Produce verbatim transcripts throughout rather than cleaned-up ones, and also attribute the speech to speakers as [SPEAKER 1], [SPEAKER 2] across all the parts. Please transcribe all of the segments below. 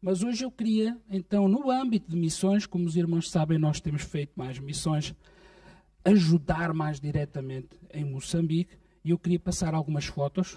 [SPEAKER 1] Mas hoje eu queria, então, no âmbito de missões, como os irmãos sabem, nós temos feito mais missões, ajudar mais diretamente em Moçambique, e eu queria passar algumas fotos.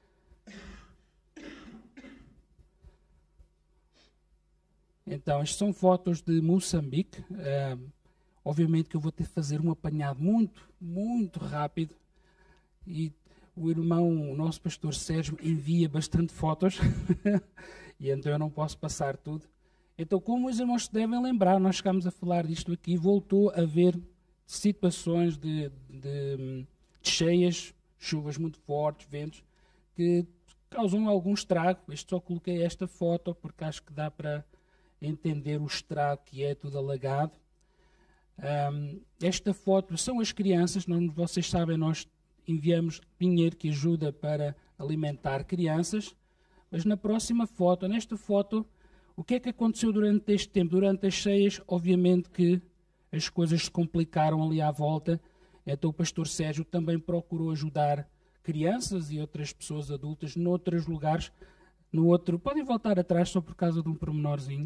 [SPEAKER 1] Então, estas são fotos de Moçambique. Uh, obviamente que eu vou ter que fazer um apanhado muito, muito rápido. E o irmão, o nosso pastor Sérgio, envia bastante fotos. E então eu não posso passar tudo. Então, como os irmãos se devem lembrar, nós chegámos a falar disto aqui, voltou a haver situações de, de, de cheias, chuvas muito fortes, ventos, que causam algum estrago. Este só coloquei esta foto, porque acho que dá para entender o estrago que é tudo alagado. Um, esta foto são as crianças, nós, vocês sabem, nós enviamos dinheiro que ajuda para alimentar crianças, mas na próxima foto, nesta foto, o que é que aconteceu durante este tempo? Durante as cheias, obviamente que as coisas se complicaram ali à volta, então o pastor Sérgio também procurou ajudar crianças e outras pessoas adultas noutros lugares. No outro, podem voltar atrás só por causa de um pormenorzinho.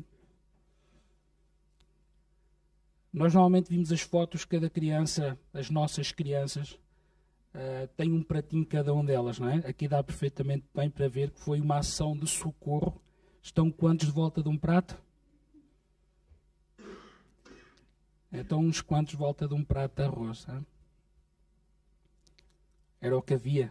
[SPEAKER 1] Nós normalmente vimos as fotos, cada criança, as nossas crianças, uh, tem um pratinho cada um delas, não é? Aqui dá perfeitamente bem para ver que foi uma ação de socorro. Estão quantos de volta de um prato? Então uns quantos de volta de um prato de arroz. Hein? Era o que havia.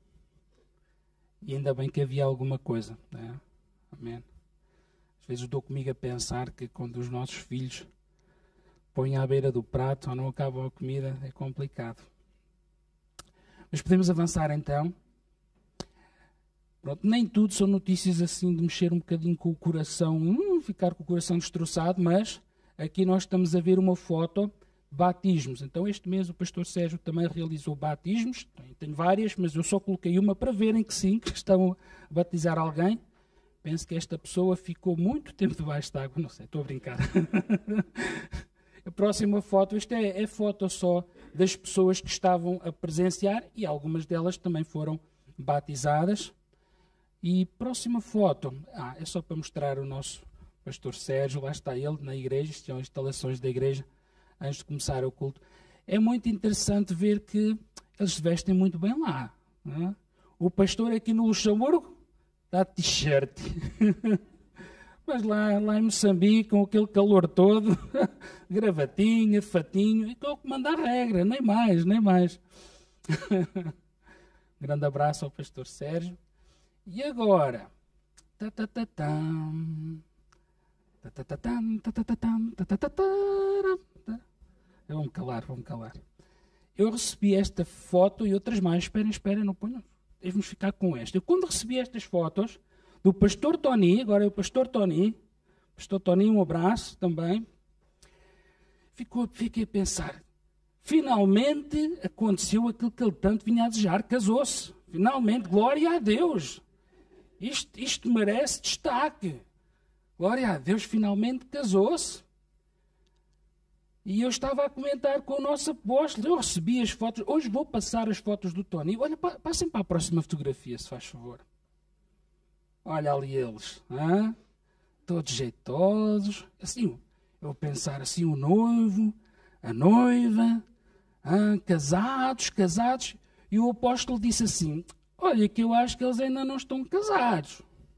[SPEAKER 1] E ainda bem que havia alguma coisa. Né? Amém. Às vezes dou comigo a pensar que quando os nossos filhos põem à beira do prato ou não acabam a comida, é complicado. Mas podemos avançar então. Pronto, nem tudo são notícias assim de mexer um bocadinho com o coração, hum, ficar com o coração destroçado, mas aqui nós estamos a ver uma foto de batismos. Então este mês o pastor Sérgio também realizou batismos, tenho várias, mas eu só coloquei uma para verem que sim, que estão a batizar alguém. Penso que esta pessoa ficou muito tempo debaixo de água, não sei, estou a brincar. A próxima foto, isto é, é foto só das pessoas que estavam a presenciar e algumas delas também foram batizadas. E próxima foto, ah, é só para mostrar o nosso pastor Sérgio, lá está ele na igreja, isto são instalações da igreja, antes de começar o culto. É muito interessante ver que eles se vestem muito bem lá. Não é? O pastor aqui no Luxemburgo está de t-shirt. Mas lá, lá em Moçambique, com aquele calor todo, gravatinha, fatinho, e com que mandar regra, nem mais, nem mais. Grande abraço ao pastor Sérgio. E agora? Vamos calar, vamos calar. Eu recebi esta foto e outras mais. Esperem, esperem, não ponham. Devemos ficar com esta. Eu quando recebi estas fotos do pastor Tony, agora é o pastor Tony, pastor Tony, um abraço também, Ficou, fiquei a pensar, finalmente aconteceu aquilo que ele tanto vinha a desejar, casou-se. Finalmente, glória a Deus. Isto, isto merece destaque. Glória a Deus, finalmente casou-se. E eu estava a comentar com o nosso apóstolo, eu recebi as fotos, hoje vou passar as fotos do Tony. Olha, passem para a próxima fotografia, se faz favor. Olha ali eles, hein? Todos jeitosos. Assim, eu pensar assim, o noivo, a noiva, hein? casados, casados. E o apóstolo disse assim, olha que eu acho que eles ainda não estão casados.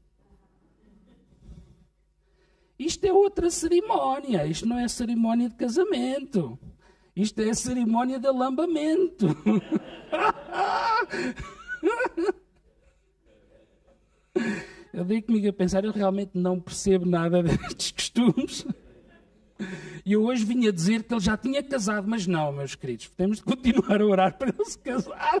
[SPEAKER 1] Isto é outra cerimónia, isto não é cerimónia de casamento. Isto é a cerimónia de alambamento. Eu dei comigo a pensar, eu realmente não percebo nada destes costumes. E eu hoje vim a dizer que ele já tinha casado, mas não, meus queridos, temos de continuar a orar para ele se casar.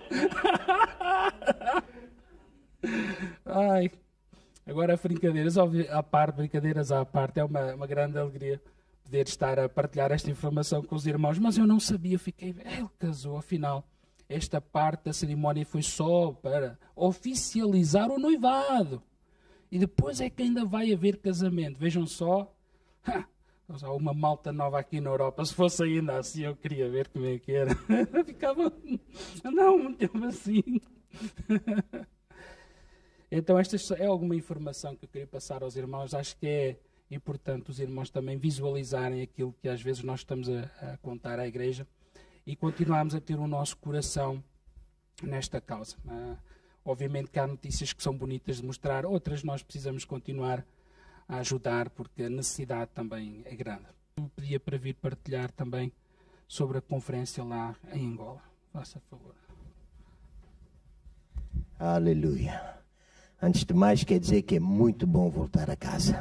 [SPEAKER 1] Ai... Agora, brincadeiras à parte, brincadeiras à parte, é uma, uma grande alegria poder estar a partilhar esta informação com os irmãos, mas eu não sabia, fiquei, ele casou, afinal, esta parte da cerimónia foi só para oficializar o noivado, e depois é que ainda vai haver casamento, vejam só, há uma malta nova aqui na Europa, se fosse ainda assim, eu queria ver como é que era, ficava, não, muito assim... Então esta é alguma informação que eu queria passar aos irmãos. Acho que é importante os irmãos também visualizarem aquilo que às vezes nós estamos a, a contar à igreja e continuarmos a ter o nosso coração nesta causa. Uh, obviamente que há notícias que são bonitas de mostrar, outras nós precisamos continuar a ajudar porque a necessidade também é grande. Eu pedia para vir partilhar também sobre a conferência lá em Angola. Faça favor.
[SPEAKER 2] Aleluia. Antes de mais, quer dizer que é muito bom voltar a casa.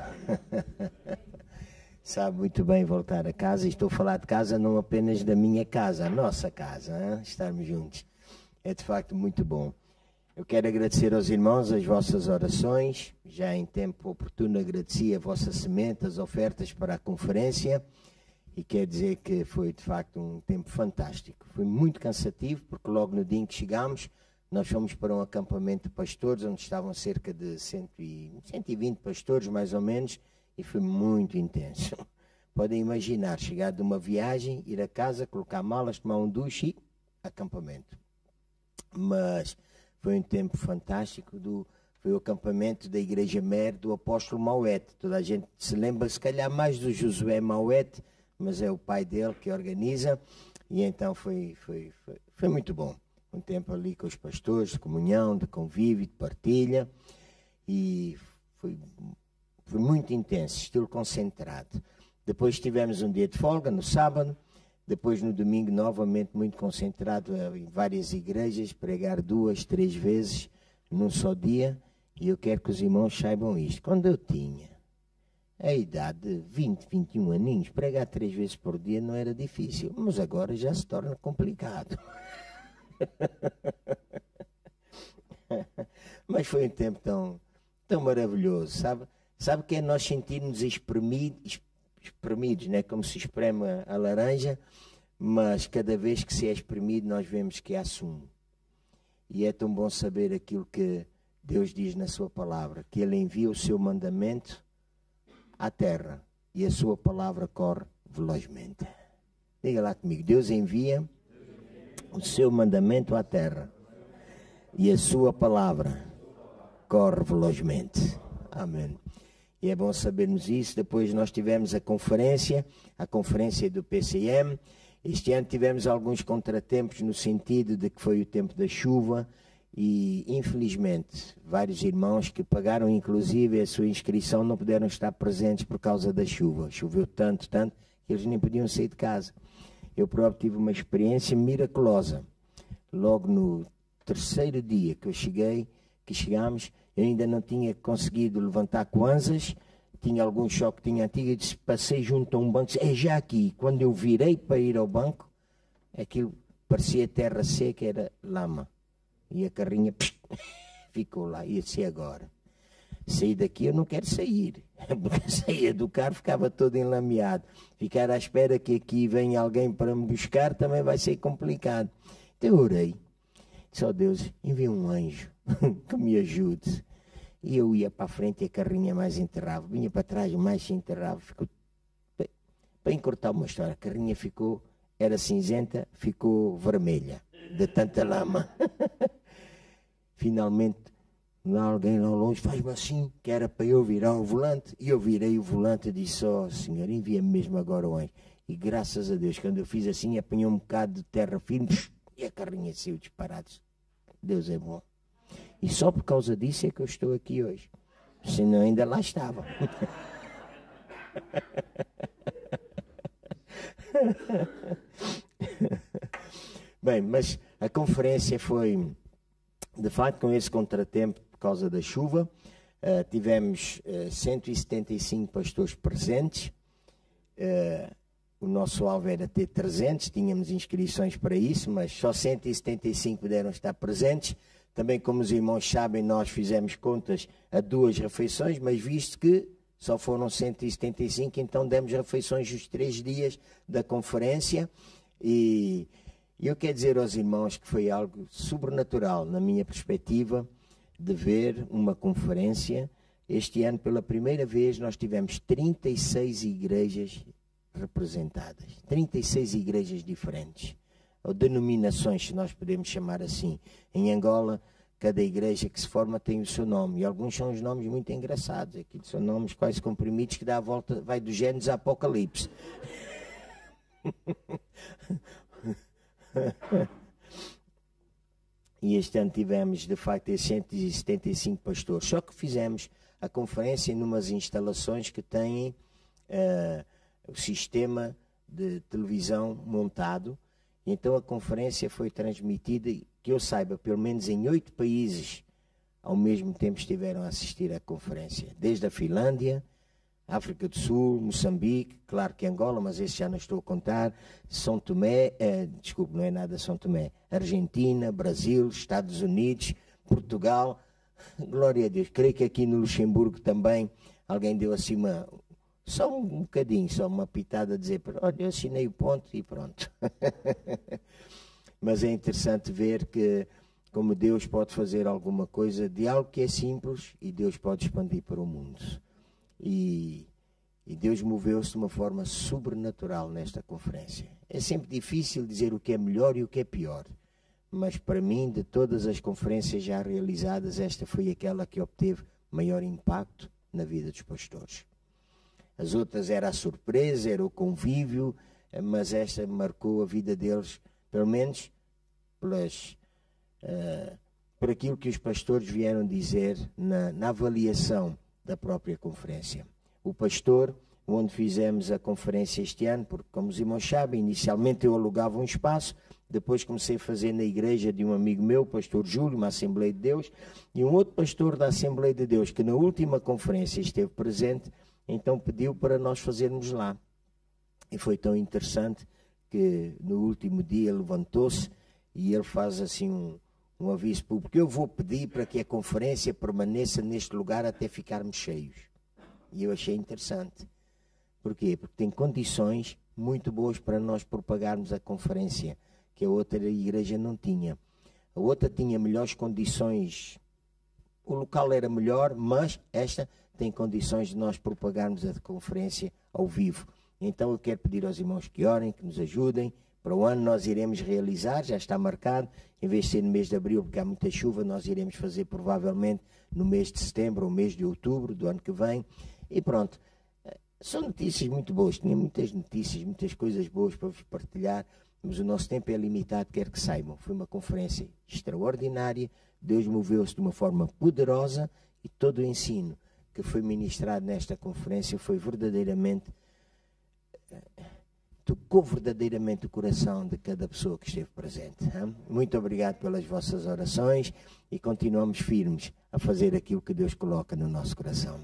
[SPEAKER 2] Sabe muito bem voltar a casa. Estou a falar de casa não apenas da minha casa, a nossa casa, hein? Estarmos juntos. É de facto muito bom. Eu quero agradecer aos irmãos as vossas orações. Já em tempo oportuno agradeci a vossa semente, as ofertas para a conferência. E quer dizer que foi de facto um tempo fantástico. Foi muito cansativo, porque logo no dia em que chegámos, nós fomos para um acampamento de pastores, onde estavam cerca de cento e vinte pastores, mais ou menos, e foi muito intenso. Podem imaginar, chegar de uma viagem, ir a casa, colocar malas, tomar um duche e acampamento. Mas foi um tempo fantástico, do, foi o acampamento da Igreja Mer do apóstolo Mauete. Toda a gente se lembra, se calhar, mais do Josué Mauete, mas é o pai dele que organiza, e então foi, foi, foi, foi muito bom. Um tempo ali com os pastores, de comunhão, de convívio, de partilha, e foi, foi muito intenso, estilo concentrado. Depois tivemos um dia de folga, no sábado, depois no domingo novamente muito concentrado em várias igrejas, pregar duas, três vezes num só dia, e eu quero que os irmãos saibam isto. Quando eu tinha a idade de vinte, vinte e um aninhos, pregar três vezes por dia não era difícil, mas agora já se torna complicado. Mas foi um tempo tão, tão maravilhoso, sabe? Sabe que é nós sentirmos espremidos, espremidos, né? Como se espreme a laranja, mas cada vez que se é espremido nós vemos que há sumo. E é tão bom saber aquilo que Deus diz na sua palavra, que Ele envia o seu mandamento à terra e a sua palavra corre velozmente. Diga lá comigo, Deus envia o seu mandamento à terra e a sua palavra corre velozmente. Amém. E é bom sabermos isso. Depois nós tivemos a conferência, a conferência do P C M. Este ano tivemos alguns contratempos no sentido de que foi o tempo da chuva e, infelizmente, vários irmãos que pagaram inclusive a sua inscrição não puderam estar presentes por causa da chuva. Choveu tanto, tanto, que eles nem podiam sair de casa. Eu próprio tive uma experiência miraculosa. Logo no terceiro dia que eu cheguei, que chegámos, eu ainda não tinha conseguido levantar Kwanzas, tinha algum choque, tinha antigo, e disse, passei junto a um banco, é já aqui. Quando eu virei para ir ao banco, aquilo parecia terra seca, era lama. E a carrinha psh, ficou lá, e eu disse, agora? Saí daqui, eu não quero sair, porque saía do carro, ficava todo enlameado. Ficar à espera que aqui venha alguém para me buscar também vai ser complicado. Então eu orei, disse, ó Deus, envia um anjo que me ajude. E eu ia para a frente e a carrinha mais enterrava, vinha para trás, mais se enterrava. Ficou... Para encurtar uma história, a carrinha ficou, era cinzenta, ficou vermelha, de tanta lama. Finalmente, lá alguém lá longe faz-me assim, que era para eu virar o volante. E eu virei o volante e disse, ó oh, Senhor, envia-me mesmo agora o anjo. E graças a Deus, quando eu fiz assim, apanhou um bocado de terra firme e a carrinha saiu disparada. Deus é bom. E só por causa disso é que eu estou aqui hoje. Senão ainda lá estava. Bem, mas a conferência foi, de facto, com esse contratempo por causa da chuva. Uh, tivemos uh, cento e setenta e cinco pastores presentes. Uh, o nosso alvo era ter trezentos, tínhamos inscrições para isso, mas só cento e setenta e cinco puderam estar presentes. Também, como os irmãos sabem, nós fizemos contas a duas refeições, mas visto que só foram cento e setenta e cinco, então demos refeições os três dias da conferência. E eu quero dizer aos irmãos que foi algo sobrenatural, na minha perspectiva, de ver uma conferência. Este ano, pela primeira vez, nós tivemos trinta e seis igrejas representadas, trinta e seis igrejas diferentes, ou denominações, se nós podemos chamar assim. Em Angola, cada igreja que se forma tem o seu nome. E alguns são os nomes muito engraçados. Aqui são nomes quase comprimidos que dá a volta, vai do Gênesis a Apocalipse. E este ano tivemos, de facto, cento e setenta e cinco pastores. Só que fizemos a conferência em umas instalações que têm uh, o sistema de televisão montado. Então a conferência foi transmitida, que eu saiba, pelo menos em oito países ao mesmo tempo estiveram a assistir à conferência. Desde a Finlândia, África do Sul, Moçambique, claro que Angola, mas esse já não estou a contar, São Tomé, eh, desculpe, não é nada São Tomé, Argentina, Brasil, Estados Unidos, Portugal, glória a Deus. Creio que aqui no Luxemburgo também alguém deu assim uma, só um, um bocadinho, só uma pitada a dizer, olha, eu assinei o ponto e pronto. Mas é interessante ver que como Deus pode fazer alguma coisa de algo que é simples e Deus pode expandir para o mundo. E, e Deus moveu-se de uma forma sobrenatural nesta conferência. É sempre difícil dizer o que é melhor e o que é pior. Mas para mim, de todas as conferências já realizadas, esta foi aquela que obteve maior impacto na vida dos pastores. As outras era a surpresa, era o convívio, mas esta marcou a vida deles, pelo menos pelas, uh, por aquilo que os pastores vieram dizer na, na avaliação da própria conferência. O pastor, onde fizemos a conferência este ano, porque como os irmãos sabem, inicialmente eu alugava um espaço, depois comecei a fazer na igreja de um amigo meu, o pastor Júlio, uma Assembleia de Deus, e um outro pastor da Assembleia de Deus, que na última conferência esteve presente, então pediu para nós fazermos lá. E foi tão interessante que no último dia levantou-se e ele faz assim um, um aviso público. Eu vou pedir para que a conferência permaneça neste lugar até ficarmos cheios. E eu achei interessante. Porquê? Porque tem condições muito boas para nós propagarmos a conferência, que a outra igreja não tinha. A outra tinha melhores condições, o local era melhor, mas esta tem condições de nós propagarmos a conferência ao vivo. Então eu quero pedir aos irmãos que orem, que nos ajudem. Para o ano nós iremos realizar, já está marcado, em vez de ser no mês de abril, porque há muita chuva, nós iremos fazer provavelmente no mês de setembro ou mês de outubro do ano que vem. E pronto, são notícias muito boas, tinha muitas notícias, muitas coisas boas para vos partilhar, mas o nosso tempo é limitado, quero que saibam. Foi uma conferência extraordinária, Deus moveu-se de uma forma poderosa e todo o ensino que foi ministrado nesta conferência foi verdadeiramente, tocou verdadeiramente o coração de cada pessoa que esteve presente. Hein? Muito obrigado pelas vossas orações e continuamos firmes a fazer aquilo que Deus coloca no nosso coração.